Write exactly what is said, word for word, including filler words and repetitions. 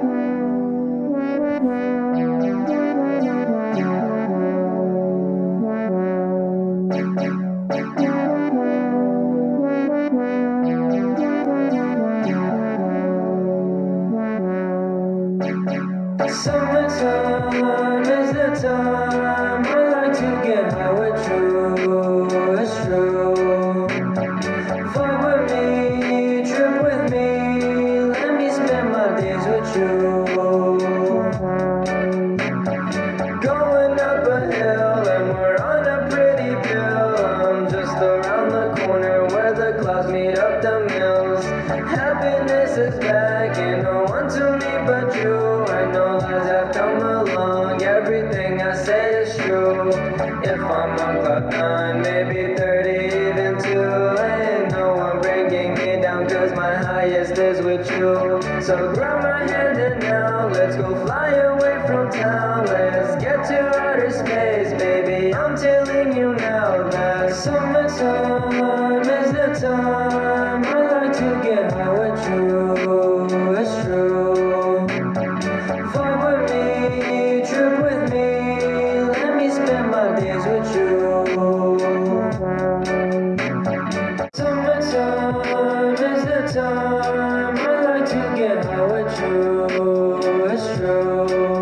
Summertime is the time I like to get high with you, it's true. Vibe with me, trip with me, let me spend my days with you. Going up a hill and we're on a pretty pill. I'm just around the corner where the clouds meet up the mills. Happiness is back, ain't no one to me but you. I know lies have come along, everything I say is true. If I'm on cloud nine, maybe thirty, even two, ain't no one bringing me down, cause my highest is with you. So grab my hand and now let's go fly away from town. Let's get to outer space, baby, I'm telling you now that summertime is the time I like to get high with you, it's true. Vibe with me, trip with me, let me spend my days with you. Summertime is the time I like to get high with you, it's true.